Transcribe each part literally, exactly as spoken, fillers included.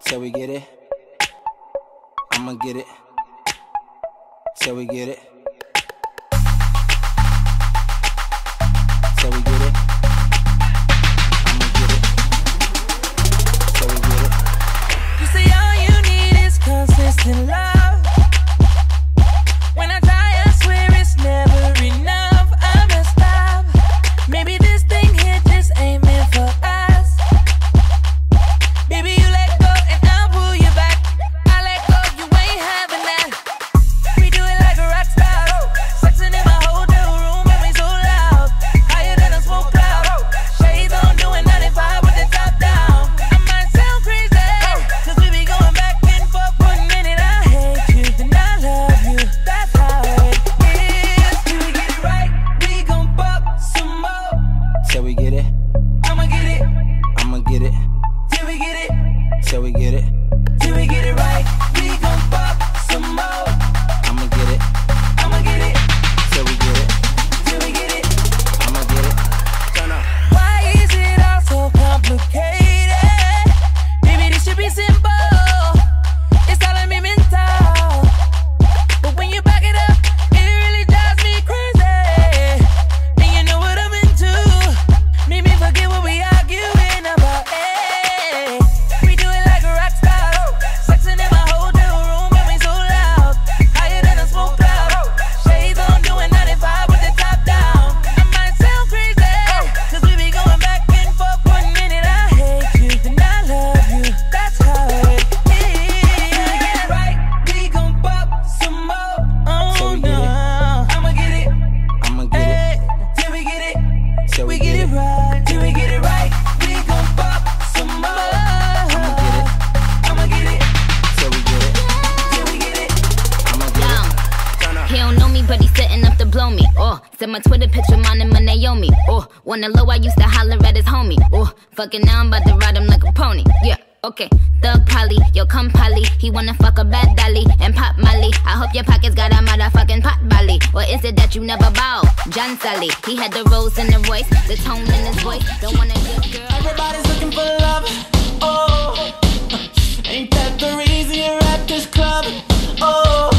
Till we get it, I'ma get it. Till we get it. Till we get it, I'ma get it. Till we get it. You say all you need is consistent love. When I try, I swear it's never enough. I messed up. Maybe this thing here just ain't meant for us. Baby, you let go and I'll pull you back. I let go, you ain't having that. We do it like a rock star. Sexing in my hotel room and we so loud. Higher than a smoke cloud. Shades on, doing ninety-five with the top down. I might sound crazy, cause we be going back and forth. One minute I hate you, then I love you. That's how it is. Till we get it right, we gon' pop some more. Till we get it, I'ma get it. I'ma get it. Till we get it. Till we get it, Till we get it right, we gon' pop some more. I'ma get it. I'ma get it. Till we get it, Till we get it. I'ma get it. Turn up. Why is it all so complicated? Maybe this should be simple. It's all me mental. But when you back it up, it really drives me crazy. And you know what I'm into. Made me forget what we arguing about. Hey, we do it like a rock star. Sexing in my hotel room and we so loud. Higher than a smoke cloud. Shades on, doing ninety-five with the top down. I might sound crazy, cause we be going back and forth. One minute I hate you, then I love you. That's how it is. Till we get it right, we gon' pop some more. Till Oh we get it. no, I'ma get it. I'ma get it. Hey, till we get it. Till We get it right, till we get it right, we gon' pop some more. I'ma get it. I'ma get it, Till we get it, till we get it. I'ma get Down. it. Turn up. He don't know me, but he's setting up to blow me. Oh, send my Twitter picture, mine and my Naomi. Oh, wanna low, I used to holler at his homie. Oh, fucking now I'm about to ride him like a pony. Yeah, okay. Thug Polly, yo come Polly. He wanna fuck a bad dolly and pop Molly. I hope your pockets got a motherfucking pot belly. Or is it that you never bow? John Sally, he had the rose in the voice, the tone in his voice. Don't wanna good girl. Everybody's looking for love. Oh, ain't that the reason you're at this club? Oh,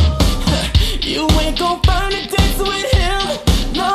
you ain't gon' burn the dates with him. No,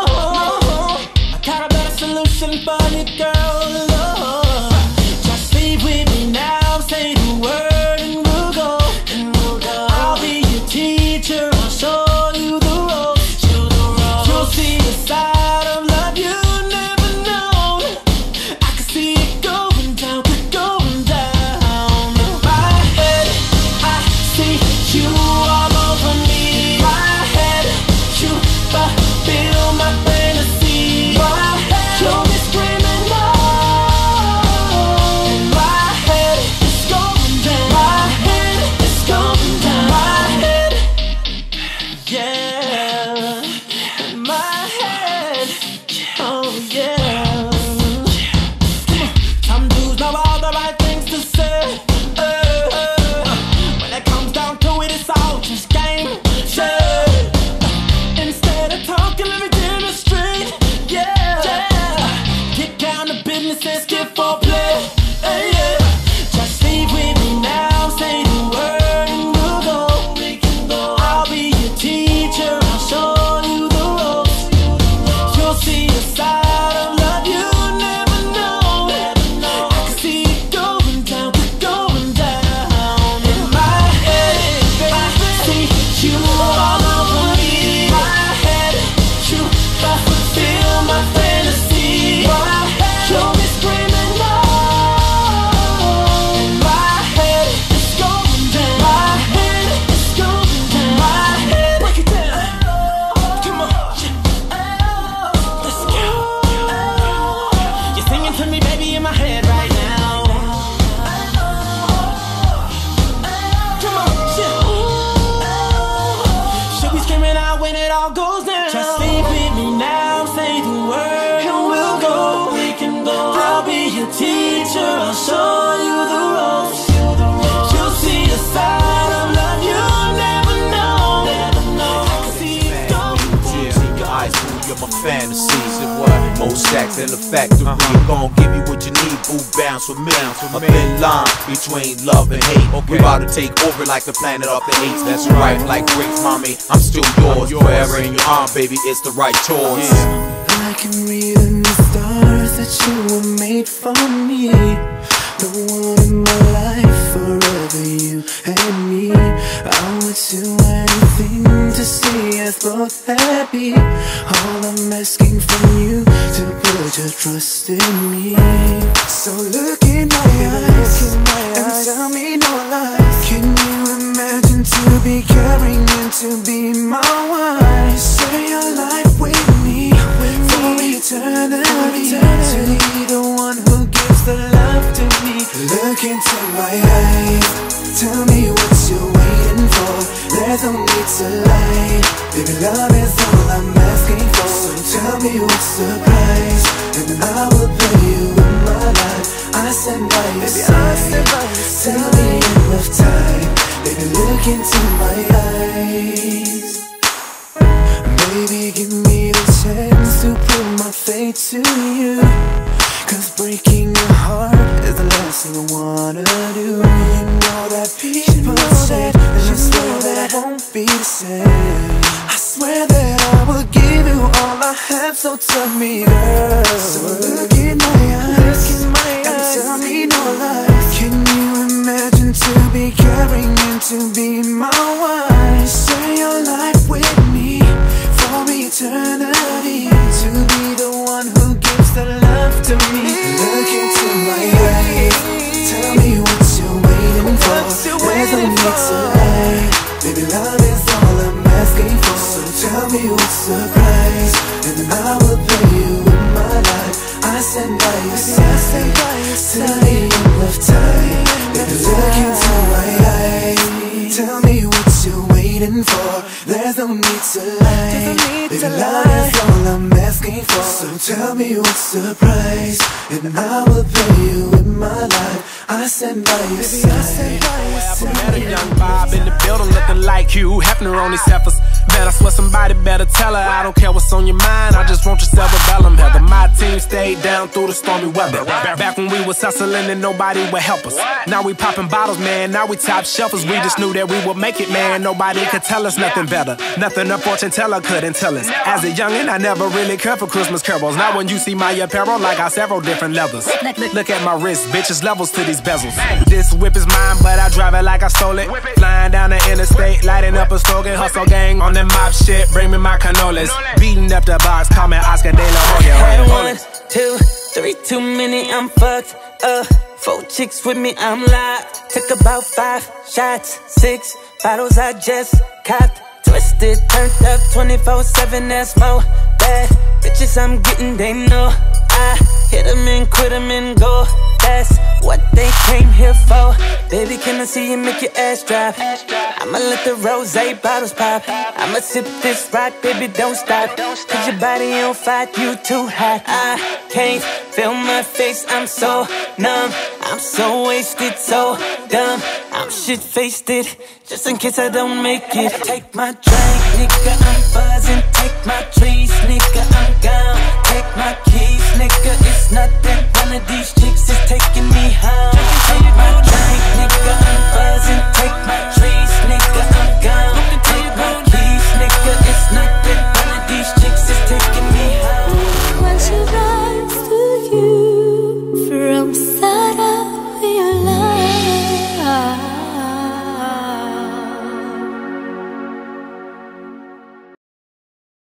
I got a better solution for you, girl. Oh, just leave with me now. Say the word and we'll go. And we'll go. I'll be your teacher. I'll show you the ropes. You'll see a side of love you never known. I can see it going down, going down. In my head, I see you all over me. My head, you fulfill my fantasy. My head, you'll be screaming out. In my head, it's going down. My head, it's going down. My head, yeah. In my head, oh yeah. Some dudes know all the right things to say. Uh, uh, when it comes down to it, it's all just game. Yeah. Instead of talking, let me get it straight. Yeah. Yeah. Get down to business and skip for play. Hey, yeah. Just leave with me now. Say the word and we'll go. We can go. I'll be your teacher. I'll show you the ropes. You'll see a side of love you never know. I can see it going down, going down. In my head, I see you all over me. My head, you fulfill my fantasy. My head, you'll be screaming out. In my head, it's going down. My head, it's going down. My head, break it down. Come on, let's go. You're singing to me, baby, in my head right now. Come on, she'll be screaming out when it all goes down. Just leave with me now, say the word and we'll go. We can go. I'll be your teacher, I'll show you the ropes. You'll see a side of love you never know. I can see it go. Yeah, your eyes fool, you're my fantasies. And what? Most stacks in the factory. Uh-huh. Gon' give you what you need, boo bound. downs for me. A thin line between love and hate. We about to take over like the planet off the apes. That's right, like grapes, mommy, I'm still yours. Forever in your arm, baby, it's the right choice. I can read in the stars that you were made for me. The one in my life, forever you and me. I would do anything to see us both happy. All I'm asking from you to put your trust in me. So look in my eyes and tell me no lies. Can you imagine to be carrying and to be my wife? Share your life with me for eternity. To be the one who gives the love to me. Look into my eyes, tell me what you're waiting for. There's no need to lie, baby, love is all I'm asking for. So tell me what's the price, and then I will pay you with my life. I stand by your side, tell me enough time, baby, look into my eyes. Baby, give me the chance to prove my faith to you, cause breaking your heart is the last thing I wanna do. You know that people said, and I swear that I won't be the same. I swear that I will give you all I have, so tell me, girl. So look in my eyes and tell me no lies. Can you imagine to be carrying and to be my wife? Share your life with me for eternity. To be the one who gives the love to me. Look into my eyes, tell me what you're waiting for. There's no need to lie, baby, love is all I'm asking for. So tell me what's the price, and then I will pay you with my life. I stand by your side, tell me enough time, baby, look into my eyes. Tell me what you're waiting for. There's no need to lie, baby, love is all I'm asking for. So tell me what's the price, and then I will pay you with my life. I stand by your side. I met a young Bob in the building looking like Hugh Hefner on these heifers. Man, I swear somebody better tell her I don't care what's on your mind, I just want your cerebellum. Heather, my team stayed down through the stormy weather. Back when we was hustling and nobody would help us. Now we popping bottles, man, now we top shelfers. We just knew that we would make it, man, nobody could tell us nothing better. Nothing a fortune teller couldn't tell us. As a youngin', I never really cared for Christmas carols. Now when you see my apparel, I got several different levels. Look at my wrist, bitches, levels to these bezels. This whip is mine, but I drive it like I stole it. Flying down the interstate, lighting up a slogan. Hustle gang on that mob shit, bring me my cannolis. Beating up the box, call me Oscar De La Hoya. One, two, three, too many, I'm fucked up. Four chicks with me, I'm live. Took about five shots, six bottles I just copped. Twisted, turned up twenty-four seven, that's more. Bad bitches I'm getting, they know I hit them and quit them and go. That's what they came here for. Baby, can I see you make your ass drop? I'ma let the rosé bottles pop. I'ma sip this rock, baby, don't stop. Cause your body on fire, you too hot. I can't feel my face, I'm so numb. I'm so wasted, so dumb. I'm shit-faced it, just in case I don't make it. Take my drink, nigga, I'm buzzing. Take my trees, nigga, I'm gone. Take my keys, nigga, it's nothing. One of these